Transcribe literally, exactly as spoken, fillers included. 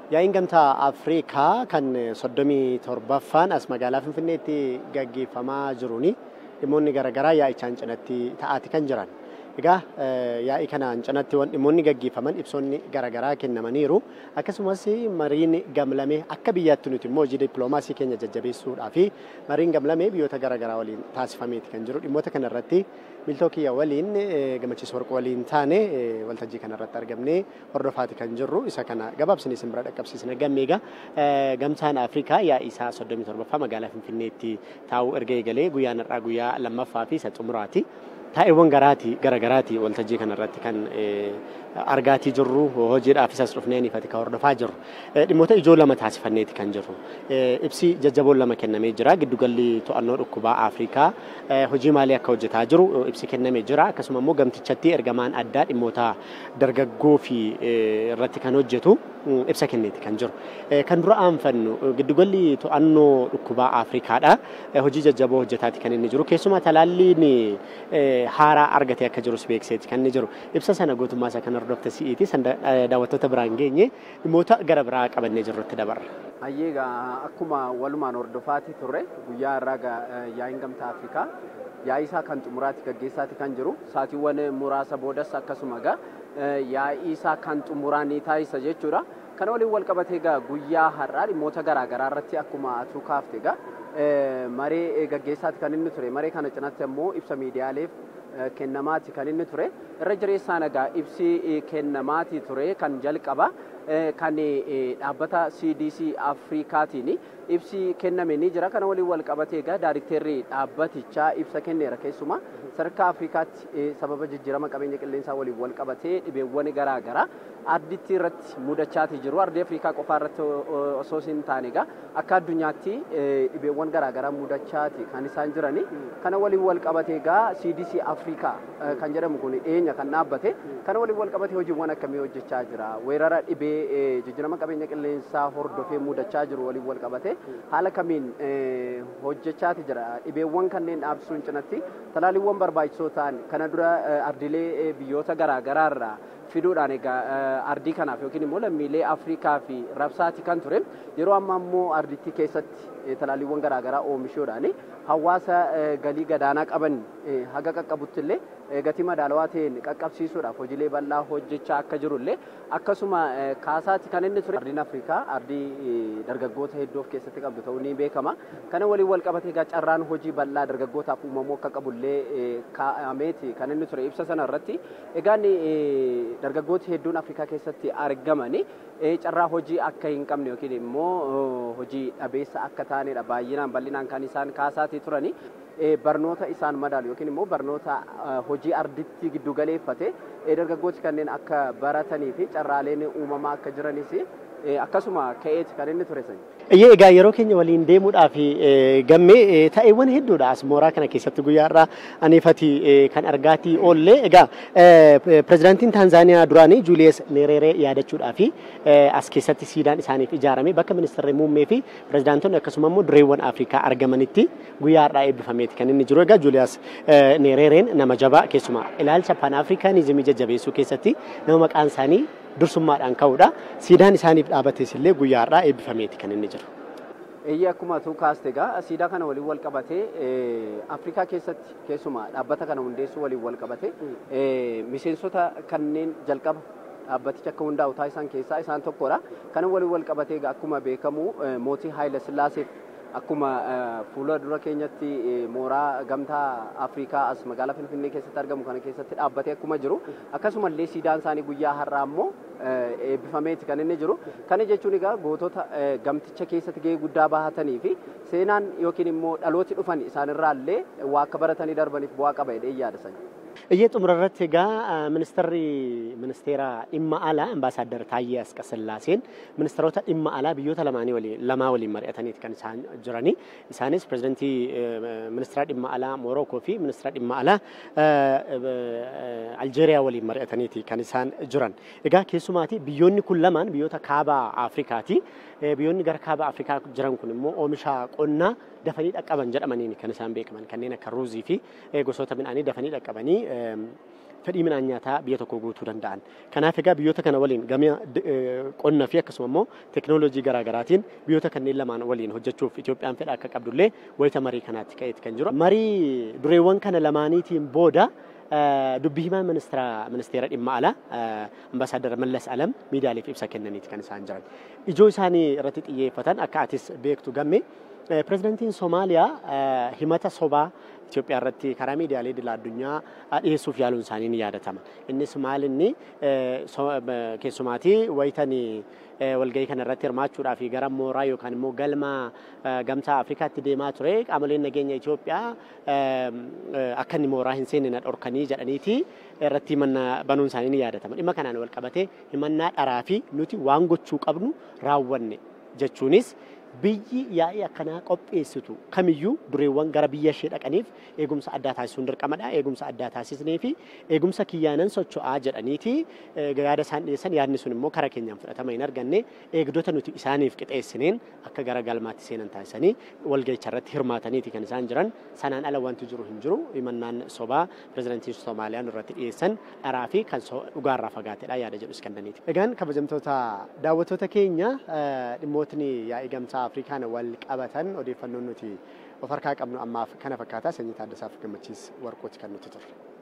Yaa'in gamtaa Afrikaa kan soddomii torbaffaan as magaalaa Finfinneetti gaggeeffamaa jiruuni dhimmoonni garaagaraa yaa'ichaan cinatti ta'aati kan jiran. Egaa yaa'ii kanaan cinatti dhimmoonni gaggeeffaman ibsoonni garaagaraa kennamaniiru. Akkasumas mariin gamlamee akka biyyaatti nuti immoo hojii dippiloomaasii keenya jajjabeessuudhaa fi mariin gamlamee biyyoota garaagaraa waliin taasifameeti kan jiru. Dhimmoota kanarratti miltoo kiyya waliin gammachiis warquu waliin taane waltajjii kanarratti argamnee hordofaati kan jirru. Isa kana gabaabsinee isin bira dhaqqabsiisna. Gammeega gamtaan Afrikaa yaa'ii isaa soddomii torbaffaa magaalaa Finfinneetti taa'uu erga eegalee guyyaan har'aa guyyaa lammaffaa fi isa xumuraati. Taa'eewwan garaati garagaraati waltajjii kanarratti kan argaatii jirru hojiidhaaf isas dhufnee ifatti kan hordofaa jirru. Dhimmoota ijoo lama taasifanneeti kan jirru. Ibsi jajjaboon lama kennamee jira. Giddugalli to'annoo dhukkubaa Afrikaa hojii maalii akka hojjetaa jiru ibsi kennamee jira. Akkasuma immoo gamtichatti ergamaan addaa dhimmoota dargaggoo fi irratti kan hojjetu ibsa kenneeti kan jiru. Kan dura aanfannu giddugalli to'annoo dhukkubaa Afrikaadha. Hojii jajjaboo hojjetaati kan inni jiru. Keessumaa talaalliin haaraa argatee akka jirus beekseeti kan inni jiru. Ibsa sana gootummaa isaa kan hordofte si'iiti. San daawwattoota biraan geenye dhimmoota gara biraa qabannee jirrutti dabarra. Ayyeegaa akkuma walumaan hordofaati turre guyyaa har'aa yaa'iin gamtaa Afrikaa yaa'ii isaa kan xumuraatti gaggeessaati kan jiru. Saatiiwwan muraasa boodas akkasuma egaa yaa'ii isaa kan xumuraa ni taasisa jechuudha. Kana waliin wal qabatee egaa guyyaa har'aa dhimmoota garaagaraa irratti akkuma atuu kaafte egaa maree gaggeessaati kan inni ture. Maree kana cinatti immoo ibsa miidiyaaleef kennamaati kan inni ture. Irra jireessaan egaa ibsi kennamaati ture kan jalqaba kan dhaabbata C D C Afrikaatiin ibsi kenname ni jira. Kana waliin wal qabatee egaa daayirikteerri dhaabbatichaa ibsa kenneera. Keessumaa sadarkaa Afrikaatti sababa jijjiirama qabeenya qilleensaa waliin wal qabatee dhibeewwan garaagaraa ardiitti irratti mudachaati jiru. Ardii Afrikaa qofaa irratti osoo hin taane egaa akka addunyaatti dhibeewwan garaagaraa mudachaati kan isaan jirani. Kana waliin wal qabatee egaa C D C Afrikaa kan jedhamu kun dhiyeenya kan dhaabbate. Kana waliin wal qabatee hojiiwwan akkamii hojjechaa jira? Weerara dhibee jijjiirama qabeenya qilleensaa hordofee mudachaa jiru waliin wal qabatee haala kamiin hojjechaati jira? Dhibeewwan kanneen dhaabsuun cinatti talaaliiwwan barbaachisoo ta'an kana dura ardiilee biyyoota garaagaraa irraa fiduudhaan egaa ardii kanaaf yookiin immoo lammiilee Afrikaa fi rabsaati kan ture. Yeroo ammaa immoo ardiitti keessatti talaaliiwwan garaagaraa oomishuudhaan hawaasa galii gadaanaa qaban haga qaqqabutti illee gatii madaalawaa ta'een qaqqabsiisuudhaaf hojiilee bal'aa hojjechaa akka jirullee akkasuma kaasaati kan inni ture. Ardiin Afrikaa ardii dargaggoota hedduu of keessatti qabdu ta'uu ni beekama. Kana waliin wal qabatee egaa carraan hojii bal'aa dargaggootaaf uumamuu akka qabullee kaa'ameeti kan inni ture ibsa sana irratti. Egaan dargaggooti hedduun Afrikaa keessatti argamani carraa hojii akka hin qabne yookiin immoo hojii dhabeessa akka ta'anidha baay'inaan bal'inaan kan isaan kaasaati turani. Barnoota isaan madaalu yookiin immoo barnoota hojii arditti giddu galeeffate dargaggooti kanneen akka baratanii fi carraaleen uumamaa akka jiranis akkasuma ka'eeti kan inni ture sani. Iyyee egaa yeroo keenya waliin deemuudhaaf gammee ta'eewwan hedduudha as mooraa kana keessatti guyyaa har'aa aniifati kan argaatii oollee. Egaa pirezidaantiin Taanzaaniyaa duraanii Juuliyes Neereree yaadachuudhaaf as keessatti siidaan isaaniif ijaarame bakka ministeerri muummee fi pirezidaantonni akkasuma immoo dureewwan Afrikaa argamanitti guyyaa har'aa eebbifamee kan inni jiru. Egaa Juuliyes Neerereen nama jabaa keessumaa ilaalcha pan Afrikaanizimii jajjabeessuu keessatti nama maqaan isaanii dursummaadhaan ka'uudha. Siidaan isaaniif dhaabates illee guyyaa har'aa eebbifameeti kan inni jiru. Eeyyee akkuma tuu kaaste egaa siidaa kana waliin wal qabatee Afrikaa keessatti keessumaa dhaabbata kana hundeessuu waliin wal qabatee miseensota kanneen jalqaba dhaabbaticha akka hundaa'u taasisan keessaa isaan tokkodha. Kana waliin wal qabatee egaa akkuma beekamu mootii Haayile Sillaaseef akkuma fuula dura keenyatti mooraa gamtaa Afrikaa as magaalaa Finfinnee keessatti argamu kana keessatti dhaabbatee akkuma jiru akkasumallee siidaan isaanii guyyaa har'aa immoo eebbifameeti kan inni jiru. Kana jechuun egaa gootota gamticha keessatti gahee guddaa bahatanii fi seenaan yookiin immoo dhalooti dhufan isaanirraallee waa akka baratanii darbaniif bu'aa qaba jedhee yaada sani. Iyyee xumura irratti egaa ministeerri ministeera dhimma alaa ambaasaaddar Taayyee Asqasillaaseen ministeerota dhimma alaa biyyoota lamaanii waliin lamaa waliin mari'ataniiti kan isaan jirani. Isaanis pirezidaantii ministeera dhimma alaa Moorookoo fi ministeera dhimma alaa Aljeeriyaa waliin mari'ataniiti kan isaan jiran. Egaa keessumaati biyyoonni kun lamaan biyyoota kaaba Afrikaati. Biyyoonni gara kaaba Afrikaa jiran kun immoo oomisha qonnaa dafanii dhaqqaban jedhamaniin kan isaan beekaman kanneen akka ruuzii fi gosoota midhaanii dafanii dhaqqabanii fedhii midhaan nyaataa biyya tokko guutuu danda'an. Kanaaf egaa biyyoota kana waliin gama qonnaa fi akkasuma immoo teekinooloojii garaa garaatiin biyyoota kanneen lamaan waliin hojjechuuf Itoophiyaan fedha akka qabdullee wayita marii kanaatti ka'eeti kan jiru. Marii dureewwan kana lamaaniitiin booda dubbii himaa ministeera ministeera dhimma alaa ambaasaadar Mallas Alam miidiyaaleef ibsa kennaniiti kan isaan jiran. Ijoo isaanii irratti xiyyeeffatan akka atis beektu gamme pirezidaantiin Soomaaliyaa himata sobaa Itoophiyaa irratti karaa miidiyaalee idil addunyaa dhiyeessuuf yaaluun isaanii ni yaadatama. Innis maal inni keessumaatii wayitanii walgahii kana irratti hirmaachuudhaaf gara mooraa yookaan immoo galma gamtaa Afrikaatti deemaa ture qaamoleen nageenya Itoophiyaa akka inni mooraa hin seenne na dhorkanii jedhaniiti irratti himannaa banuun isaanii ni yaadatama. Dhimma kanaan wal qabatee himannaa dharaa fi nuti waan gochuu qabnu raawwanne jechuunis biyyi yaa'ii akkanaa qopheessitu kamiyyuu dureewwan gara biyya ishee dhaqaniif eegumsa addaa taasisuun dirqamadha. Eegumsa addaa taasisnee fi eegumsa kiyyaanan socho'aa jedhaniiti yaada isaan dhiyeessan yaadni sun immoo karaa keenyaan fudhatama hin arganne eegdota nuti isaaniif qixeessineen akka gara galmaatti seenan taasisanii walgahicha irratti hirmaataniiti kan isaan jiran. Sanaan ala wanti jiru hin jiru. Himannaan sobaa pirezidaantiin Soomaaliyaa irratti dhiyeessan dharaa fi kan dhugaarraa fagaatedha yaada jedhu iskandaniiti. Egaan kabajamtoota daawwattoota keenya dhimmootni yaa'ii gamtaa Afrikaan wal qabatan odeeffannoon nuti of harkaa qabnu ammaaf kana fakkaataa sanyii Taaddasaaf Gammachiis Warqooti kan nuti turre.